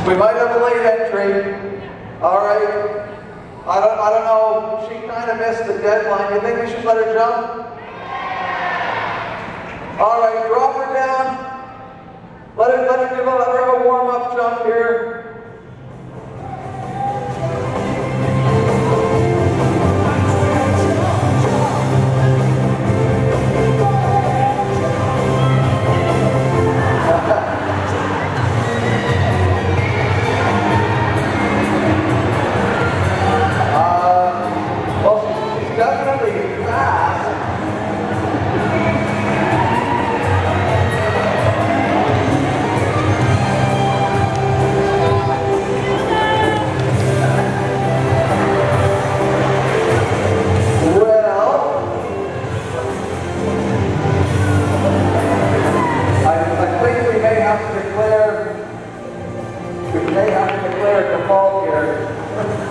We might have a late entry. All right. I don't know. She kind of missed the deadline. You think we should let her jump? All right. Drop her down. Let her give her a warm-up jump here. Definitely fast. Well, I think we may have to declare a default here.